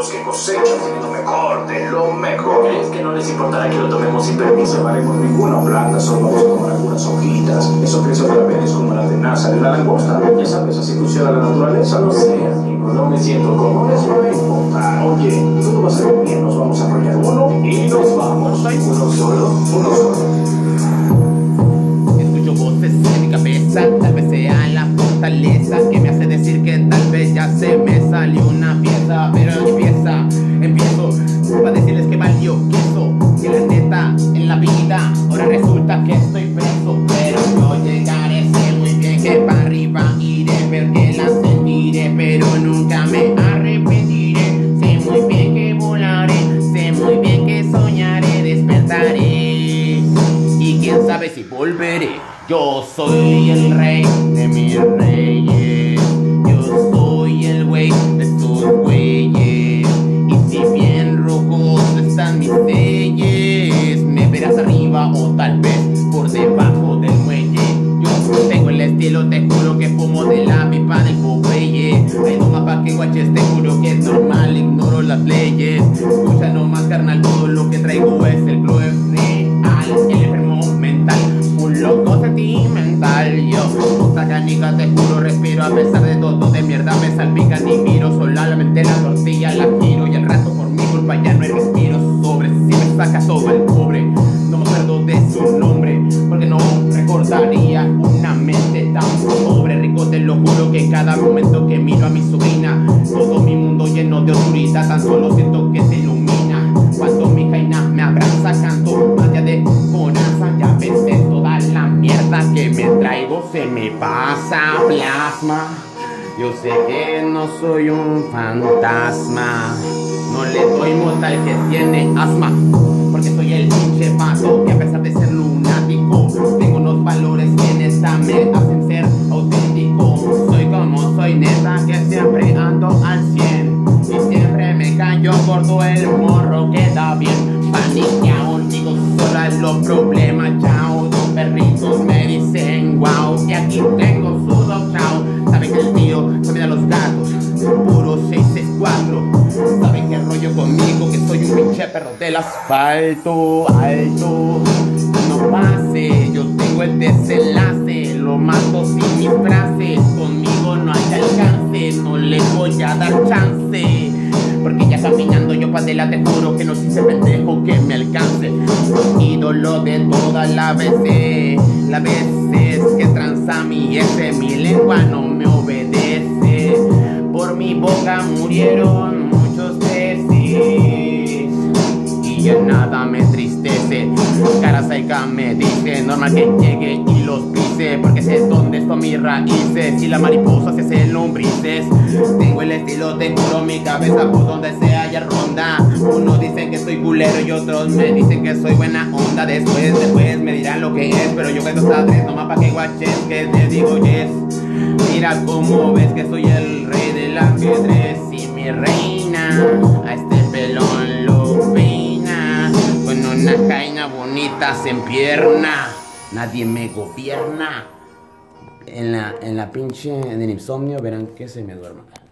los que cosechan lo mejor de lo mejor. ¿Crees que no les importará que lo tomemos sin permiso? No haremos ninguna planta, solo vamos a tomar algunas hojitas. Eso que son de como las de NASA de la langosta. Ya sabes, así funciona la naturaleza. No sé, amigo, no me siento cómodo. Eso no importa. Oye, tú no vas a ir bien, nos vamos a arrollar uno y nos vamos. Uno solo. Escucho voces en mi cabeza, tal vez sea la fortaleza que me hace decir que tal vez ya se me salió una pieza. Pero empiezo para decirles que valió queso, que la neta en la vida ahora resulta que estoy preso. Pero yo llegaré, sé muy bien que para arriba iré, porque la sentiré, pero nunca me arrepentiré. Sé muy bien que volaré, sé muy bien que soñaré, despertaré y quién sabe si volveré. Yo soy el rey de mis reyes, yo soy el güey de estos güeyes. Y si bien rojos están mis leyes, me verás arriba o tal vez por debajo del muelle. Yo tengo el estilo, te juro que fumo de la pipa del Popeye. Hay no más pa' que guaches, te juro que es normal, ignoro las leyes. Escucha nomás, carnal, todo lo que traigo es el flow es real. El enfermo mental, un loco sentimental. Yo, puta canica, te juro, respiro a pesar de todo de mierda me salpican y miro. Solamente la tortilla la giro y al rato por mi culpa ya no hay respiro. Sobre si me saca todo el pobre, no me acuerdo de su nombre, porque no recordaría una mente tan pobre. Rico, te lo juro que cada momento que miro a mi sobrina, todo mi mundo lleno de oscuridad, tan solo siento que se ilumina. Cuando mi jaina me abraza, canto más allá de coraza. Ya pensé toda la mierda que me traigo, se me pasa plasma. Yo sé que no soy un fantasma, no le doy mota al que tiene asma, porque soy el pinche pato que a pesar de ser lunático tengo unos valores que neta me hacen ser auténtico. Soy como soy, neta, que siempre ando al 100 y siempre me callo gordo, el morro queda bien. Paniqueado, digo sola los problemas, chao. Dos perritos me dicen wow, y aquí tengo su dog, chao. Saben que el tío se me da los gatos, puro 664. Saben que rollo conmigo, que soy un pinche perro del asfalto alto. No pase, yo tengo el desenlace, lo mato sin mis frases. Conmigo no hay alcance, no le voy a dar chance, porque ya caminando yo pa' adelante, juro que no soy ese pendejo que me alcance. Ídolo de toda la veces, las veces que tranza mi F, mi lengua no me obedece. Por mi boca murieron muchos peces y ya nada me entristece. Cara seca me dice, normal que llegue y los pise, porque sé dónde están mis raíces y la mariposa se hace lombrices. Tengo el estilo, tengo mi cabeza por donde sea ya ronda. Unos dicen que soy culero y otros me dicen que soy buena onda. Después me dirán lo que es, pero yo cuento hasta 3 nomás pa' que guaches que te digo yes. Mira cómo ves que soy el rey del ajedrez y mi reina a este pelón lo peina con una jaina bonita sin pierna. Nadie me gobierna. En la pinche del insomnio verán que se me duerma.